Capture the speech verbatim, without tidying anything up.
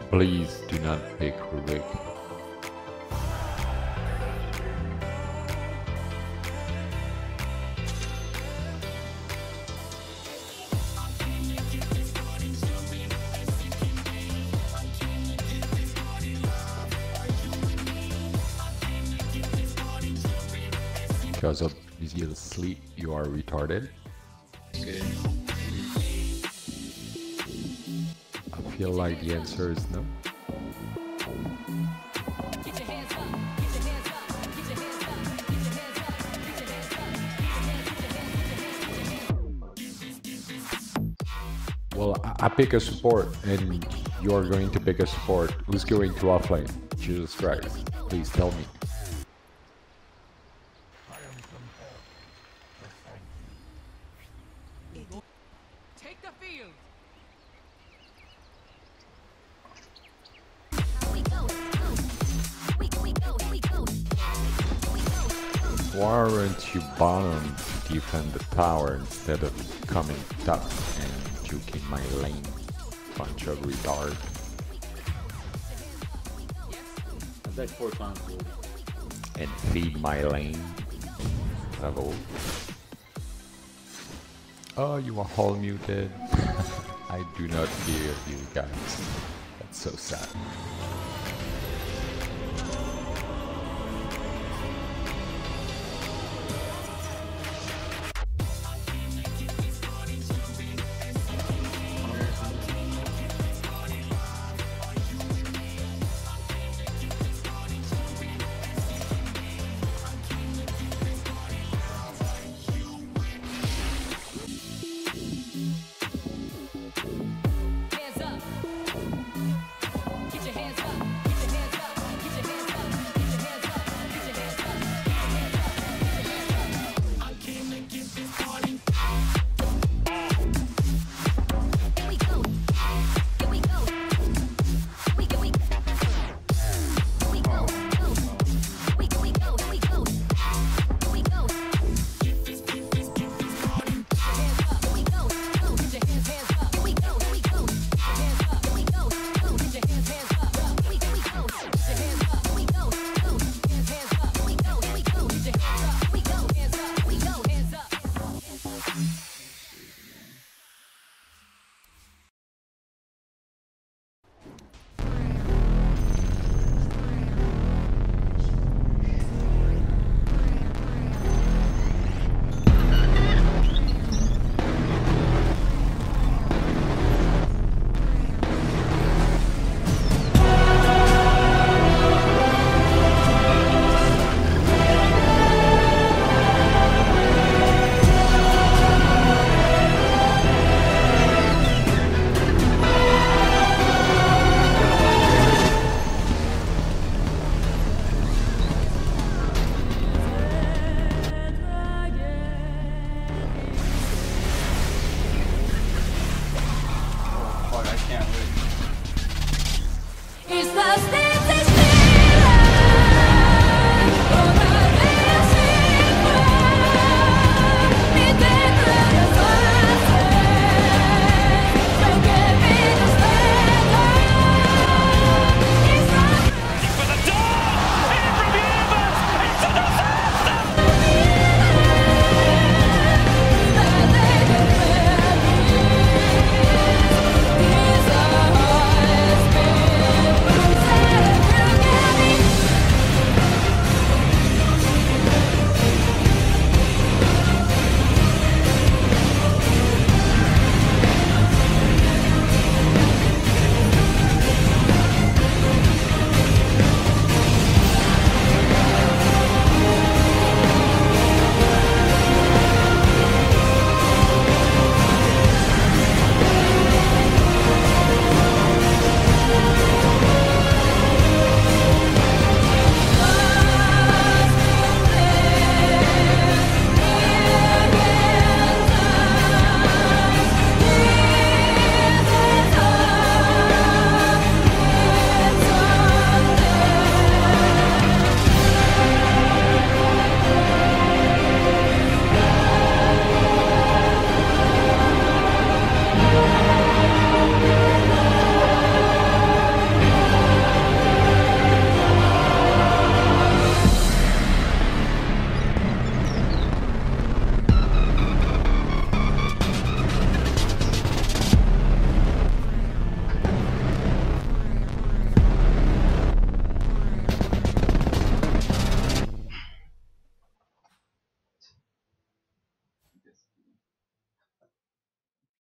Please do not pick Rubik. Because of your sleep, you are retarded. Okay. I feel like the answer is no. Well, I, I pick a support, and you are going to pick a support. Who's going to offlane? Jesus Christ! Please tell me. Take the field. Why aren't you bottom to defend the tower instead of coming top and juking my lane? Bunch of retard. Attack four times. And feed my lane. Bravo. Oh, you are all muted. I do not hear you guys. That's so sad.